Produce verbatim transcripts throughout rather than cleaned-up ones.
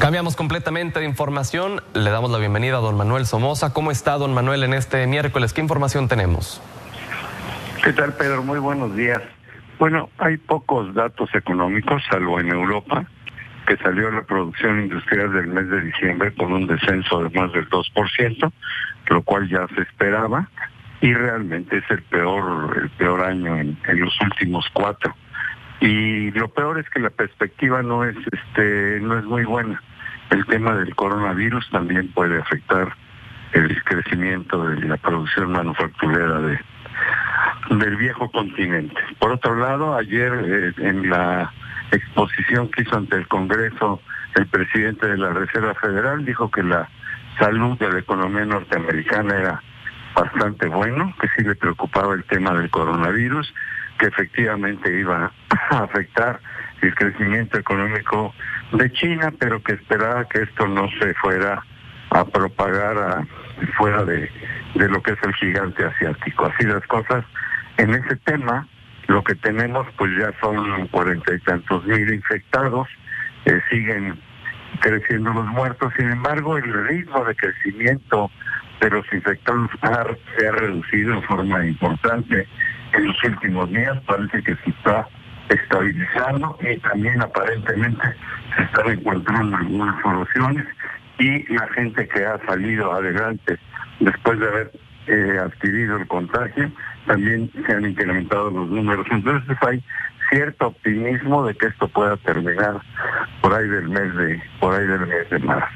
Cambiamos completamente de información. Le damos la bienvenida a don Manuel Somoza. ¿Cómo está, don Manuel, en este miércoles? ¿Qué información tenemos? ¿Qué tal, Pedro? Muy buenos días. Bueno, hay pocos datos económicos, salvo en Europa, que salió la producción industrial del mes de diciembre con un descenso de más del dos por ciento, lo cual ya se esperaba, y realmente es el peor, el peor año en, en los últimos cuatro. Y lo peor es que la perspectiva no es, este, no es muy buena. El tema del coronavirus también puede afectar el crecimiento de la producción manufacturera de, del viejo continente. Por otro lado, ayer eh, en la exposición que hizo ante el Congreso el presidente de la Reserva Federal dijo que la salud de la economía norteamericana era bastante bueno, que sí le preocupaba el tema del coronavirus, que efectivamente iba a afectar el crecimiento económico de China, pero que esperaba que esto no se fuera a propagar a, fuera de, de lo que es el gigante asiático. Así las cosas, en ese tema, lo que tenemos pues ya son cuarenta y tantos mil infectados, eh, siguen creciendo los muertos, sin embargo el ritmo de crecimiento de los infectados ha, se ha reducido en forma importante en los últimos días. Parece que se está estabilizando y también aparentemente se están encontrando algunas soluciones, y la gente que ha salido adelante después de haber eh, adquirido el contagio, también se han incrementado los números. Entonces hay cierto optimismo de que esto pueda terminar por ahí del mes de por ahí del mes de marzo.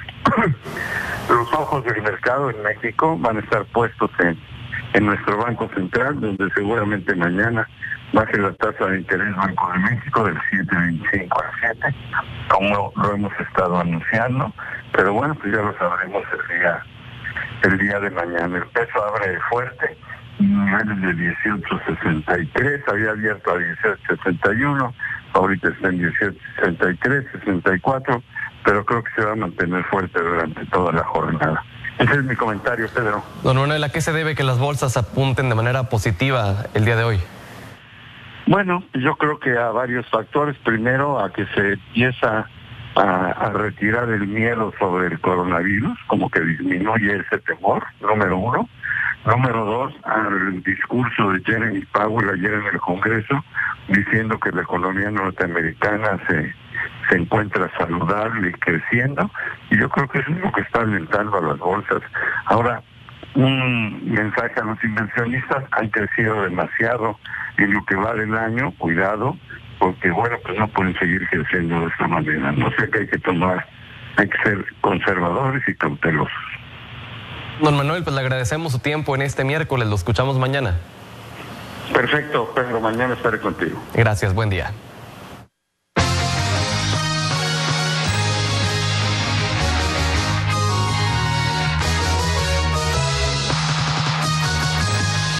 Los ojos del mercado en México van a estar puestos en, en nuestro Banco Central, donde seguramente mañana baje la tasa de interés Banco de México del siete punto veinticinco al siete, como lo hemos estado anunciando, pero bueno, pues ya lo sabremos el día el día de mañana. El peso abre fuerte, niveles de dieciocho sesenta y tres, había abierto a dieciocho sesenta y uno, ahorita está en dieciocho sesenta y tres, sesenta y cuatro, pero creo que se va a mantener fuerte durante toda la jornada. Ese es mi comentario, Pedro. Don Manuel, ¿a qué se debe que las bolsas apunten de manera positiva el día de hoy? Bueno, yo creo que a varios factores. Primero, a que se empieza a, a retirar el miedo sobre el coronavirus, como que disminuye ese temor, número uno. Número dos, al discurso de Jeremy Powell ayer en el Congreso, diciendo que la economía norteamericana se, se encuentra saludable y creciendo, y yo creo que eso es lo que está alentando a las bolsas. Ahora, un mensaje a los inversionistas: han crecido demasiado en lo que va del año, cuidado, porque bueno, pues no pueden seguir creciendo de esta manera. No sé, que hay que tomar, hay que ser conservadores y cautelosos. Don Manuel, pues le agradecemos su tiempo en este miércoles, lo escuchamos mañana. Perfecto, Pedro, mañana estaré contigo. Gracias, buen día.